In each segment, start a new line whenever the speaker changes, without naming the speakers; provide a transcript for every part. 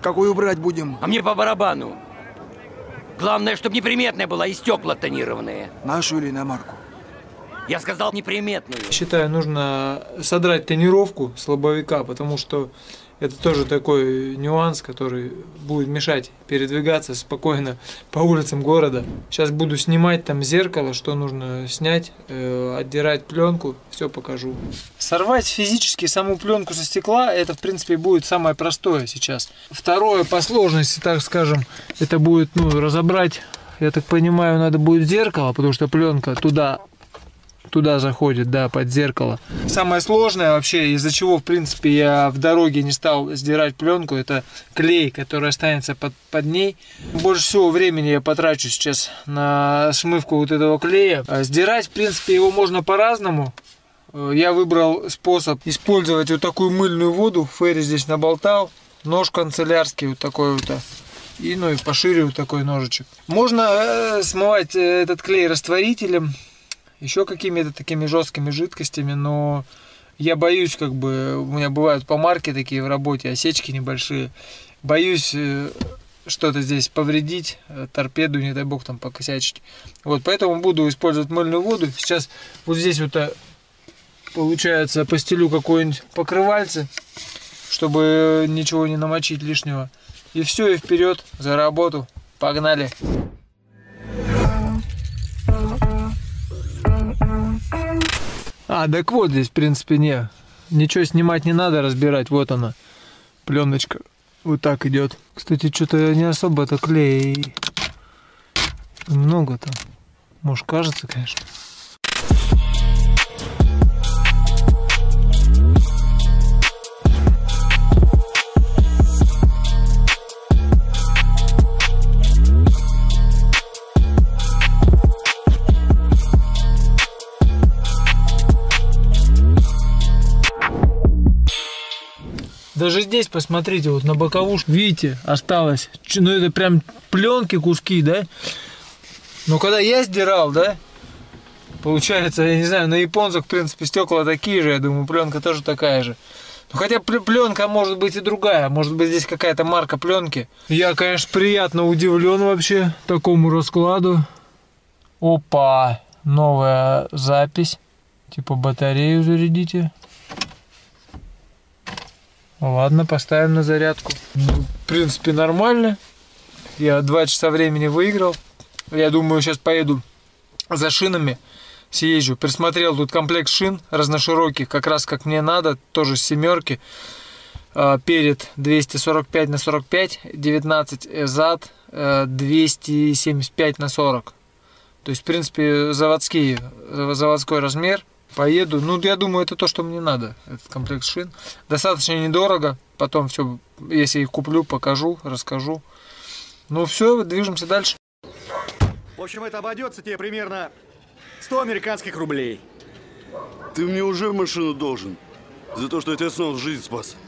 Какую брать будем?
А мне по барабану. Главное, чтобы неприметная была и стекла тонированные.
Нашу или иномарку?
Я сказал неприметную.
Считаю, нужно содрать тонировку с лобовика, потому что это тоже такой нюанс, который будет мешать передвигаться спокойно по улицам города. Сейчас буду снимать там зеркало, что нужно снять, отдирать пленку, все покажу. Сорвать физически саму пленку со стекла, это в принципе будет самое простое сейчас. Второе по сложности, так скажем, это будет разобрать, я так понимаю, надо будет зеркало, потому что пленка туда заходит, да, под зеркало. Самое сложное вообще, из-за чего, в принципе, я в дороге не стал сдирать пленку, это клей, который останется под ней. Больше всего времени я потрачу сейчас на смывку вот этого клея. Сдирать, в принципе, его можно по-разному. Я выбрал способ использовать вот такую мыльную воду. Ферри здесь наболтал. Нож канцелярский вот такой вот. И пошире вот такой ножичек. Можно смывать этот клей растворителем, еще какими-то такими жесткими жидкостями, но я боюсь, у меня бывают помарки такие в работе, осечки небольшие, боюсь что-то здесь повредить, торпеду, не дай бог, там покосячить. Вот, поэтому буду использовать мыльную воду. Сейчас вот здесь получается, постелю какое-нибудь покрывальце, чтобы ничего не намочить лишнего. И все, и вперед за работу. Погнали! Так вот здесь, в принципе, ничего снимать не надо, разбирать. Вот она, пленочка. Вот так идет. Кстати, что-то не особо-то клей. Много там. Может, кажется, конечно. Даже здесь, посмотрите, вот на боковушке, видите, осталось, это прям пленки, куски, да? Но когда я сдирал, да, получается, я не знаю, на японцах, в принципе, стекла такие же, я думаю, пленка тоже такая же. Но хотя пленка может быть и другая, может быть здесь какая-то марка пленки. Я, конечно, приятно удивлен вообще такому раскладу. Опа, новая запись, типа батарею зарядите. Ладно, поставим на зарядку. В принципе, нормально. Я 2 часа времени выиграл. Я думаю, сейчас поеду за шинами, съезжу. Присмотрел тут комплект шин разношироких, как раз как мне надо, тоже с семерки. Перед 245 на 45, 19 зад 275 на 40. То есть, в принципе, заводской размер. Поеду. Я думаю, это то, что мне надо. Этот комплект шин. Достаточно недорого. Потом все, если их куплю, покажу, расскажу. Все, движемся дальше.
В общем, это обойдется тебе примерно 100 американских рублей.
Ты мне уже машину должен. За то, что я тебе снова жизнь спас.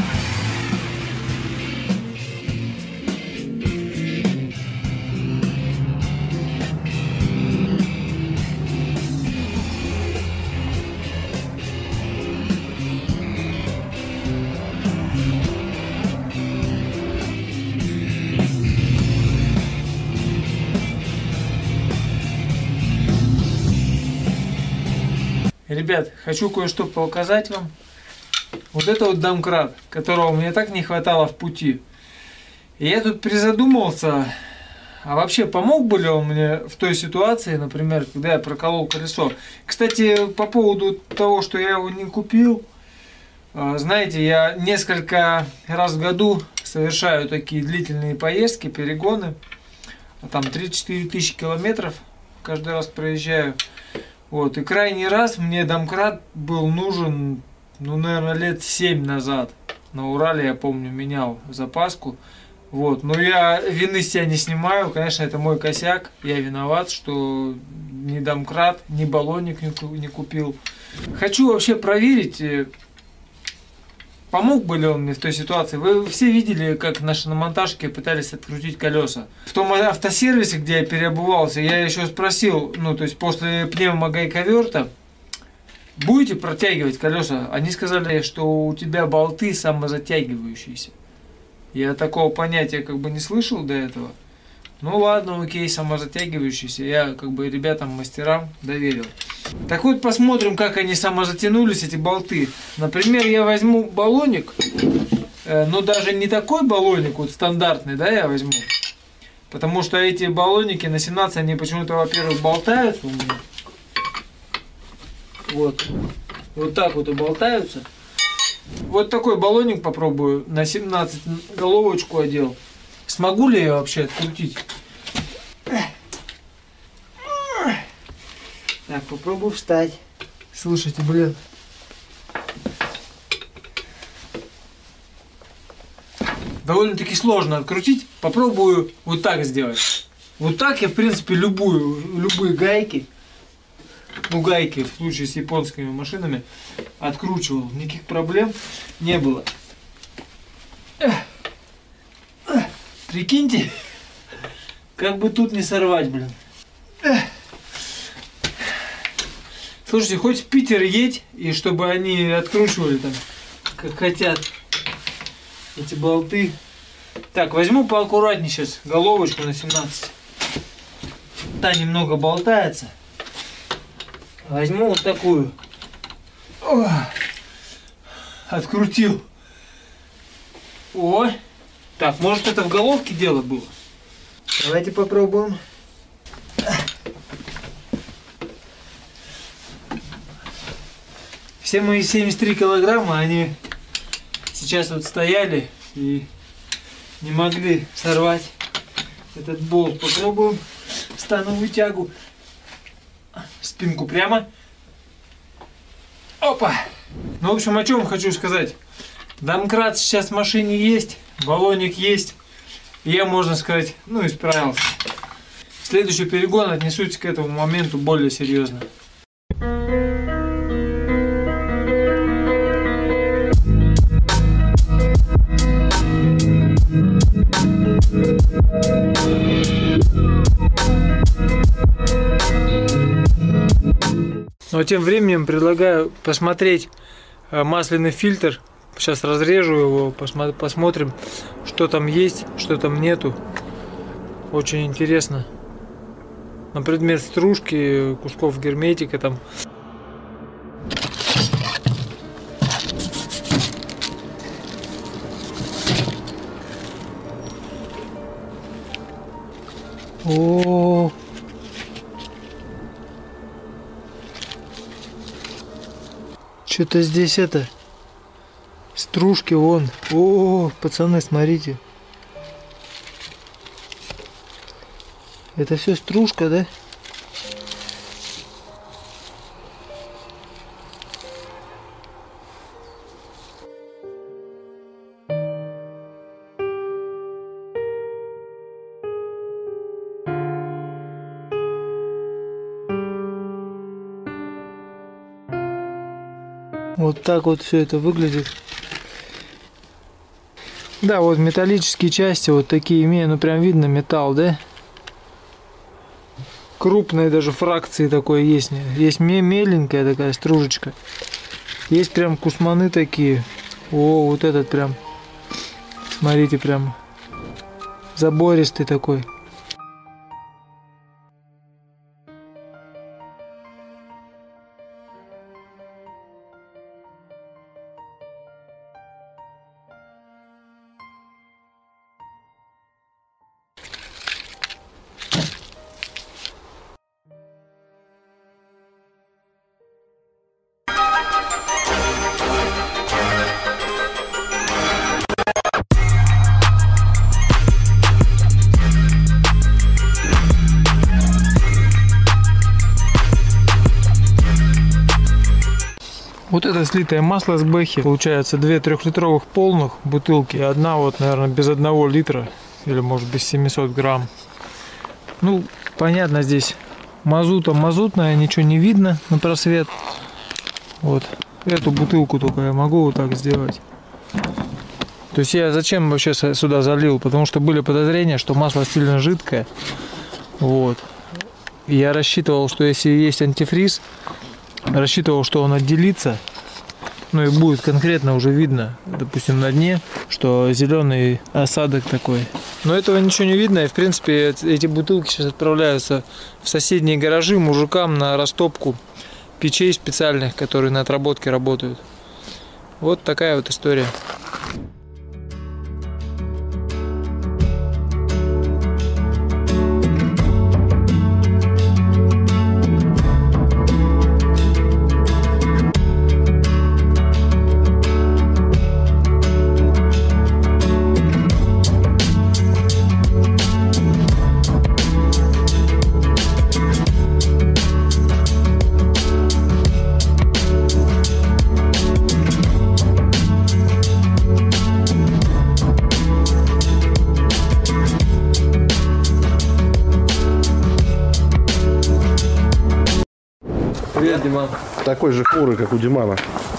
Ребят, хочу кое-что показать вам. Вот это вот домкрат, которого мне так не хватало в пути. И я тут призадумался, а вообще помог бы ли он мне в той ситуации, например, когда я проколол колесо. Кстати, по поводу того, что я его не купил, знаете, я несколько раз в году совершаю такие длительные поездки, перегоны. Там 3-4 тысячи километров каждый раз проезжаю. Вот, и крайний раз мне домкрат был нужен, наверное, лет 7 назад. На Урале, я помню, менял запаску. Вот, но я вины с себя не снимаю, конечно, это мой косяк. Я виноват, что ни домкрат, ни баллонник не купил. Хочу вообще проверить, помог бы ли он мне в той ситуации. Вы все видели, как на шиномонтажке пытались открутить колеса. В том автосервисе, где я переобувался, я еще спросил, то есть после пневмогайковерта, будете протягивать колеса? Они сказали, что у тебя болты самозатягивающиеся. Я такого понятия как бы не слышал до этого. Ну ладно, окей, самозатягивающийся. Я как бы ребятам-мастерам доверил. Так вот, посмотрим, как они самозатянулись, эти болты. Например, я возьму баллоник. Но даже не такой баллоник, вот стандартный, да, я возьму. Потому что эти баллоники на 17, они почему-то, во-первых, болтаются у меня. Вот. Вот так вот и болтаются. Вот такой баллоник попробую. На 17 головочку одел. Смогу ли я вообще открутить? Так, попробую встать. Слушайте, блин. Довольно-таки сложно открутить. Попробую вот так сделать. Вот так я, в принципе, любые гайки, ну гайки в случае с японскими машинами, откручивал. Никаких проблем не было. Прикиньте, как бы тут не сорвать, блин. Слушайте, хоть в Питер едь, и чтобы они откручивали там, как хотят, эти болты. Так, возьму поаккуратнее сейчас головочку на 17. Та немного болтается. Возьму вот такую. О, открутил. О, так, может это в головке дело было? Давайте попробуем. Все мои 73 килограмма, они сейчас вот стояли и не могли сорвать этот болт. Попробуем становую тягу. Спинку прямо. Опа! Ну, в общем, о чем хочу сказать. Домкрат сейчас в машине есть, баллоник есть. И я, можно сказать, ну, исправился. Следующий перегон отнесусь к этому моменту более серьезно. Но тем временем предлагаю посмотреть масляный фильтр. Сейчас разрежу его, посмотрим, что там есть, что там нету. Очень интересно. На предмет стружки, кусков герметика там. О, что-то здесь это стружки вон. О, пацаны, смотрите. Это все стружка, да? Вот так вот все это выглядит. Да, вот металлические части вот такие имею, ну прям видно металл, да? Крупные даже фракции такое есть. Есть меленькая такая стружечка. Есть прям кусманы такие. О, вот этот прям. Смотрите, прям забористый такой. Вот это слитое масло с бэхи. Получается 2 трехлитровых полных бутылки. И одна вот, наверное, без 1 литра. Или может без 700 грамм. Ну, понятно, здесь мазута мазутная. Ничего не видно на просвет. Вот. Эту бутылку только я могу вот так сделать. То есть я зачем вообще сюда залил? Потому что были подозрения, что масло сильно жидкое. Вот. И я рассчитывал, что если есть антифриз, рассчитывал, что он отделится Ну и будет конкретно уже видно, допустим, на дне, что зеленый осадок такой. Но этого ничего не видно, и в принципе эти бутылки сейчас отправляются в соседние гаражи мужикам на растопку печей специальных, которые на отработке работают. Вот такая вот история. Привет, Диман.
Такой же хмурый, как у Димана.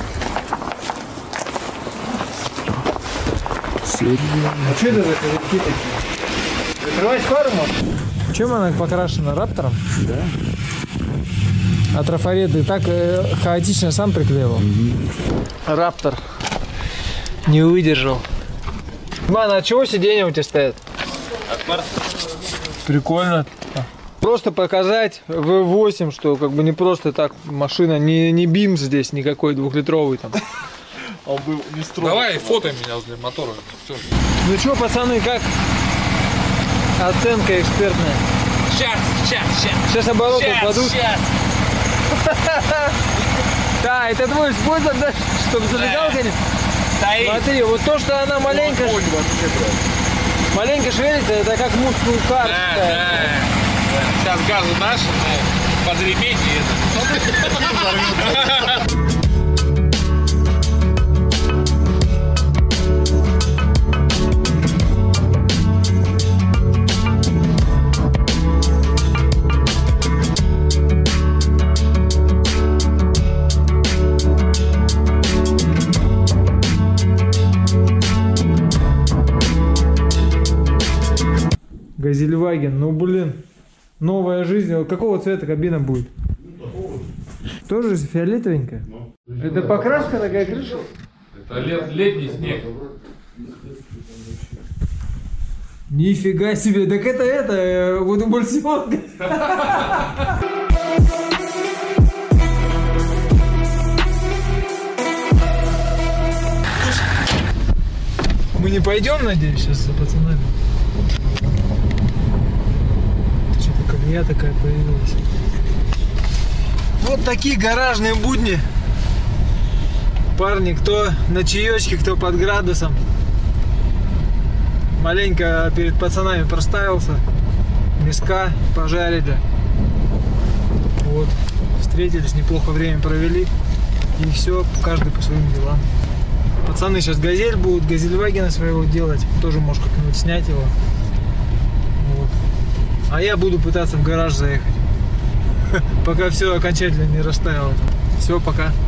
А что это за коллективы такие? Закрывать фару можно? Чем она покрашена? Раптором? Да. А трафарет ты так хаотично сам приклеивал? Раптор не выдержал. Диман, а от чего сиденья у тебя стоят? От Марса. Прикольно. Просто показать V8, что как бы не просто так машина, не бим здесь никакой двухлитровый там.
Он был не строгий.
Давай фото меня возле мотора. Все.
Ну что, пацаны, как оценка экспертная? Сейчас обороты упадут. Да, это твой способ, да, чтобы залегал, конечно? Смотри, вот то, что она маленько шевелится, это как мускул-кар.
Да. Сейчас газу дашь, подремень и это.
Газельваген, ну блин, новая жизнь. Вот какого цвета кабина будет? Тоже фиолетовенькая? Это покраска такая крыша?
Это летний снег.
Нифига себе, так это водомульсионка. Мы не пойдем, надеюсь, сейчас за пацанами. Что-то колея такая появилась. Вот такие гаражные будни. Парни, кто на чаечке, кто под градусом. Маленько перед пацанами проставился. Миска пожарили. Вот. Встретились, неплохо время провели. И все, каждый по своим делам. Пацаны сейчас газель будут, газельвагена своего делать. Тоже может как-нибудь снять его. Вот. А я буду пытаться в гараж заехать. Пока все окончательно не растаяло. Все, пока.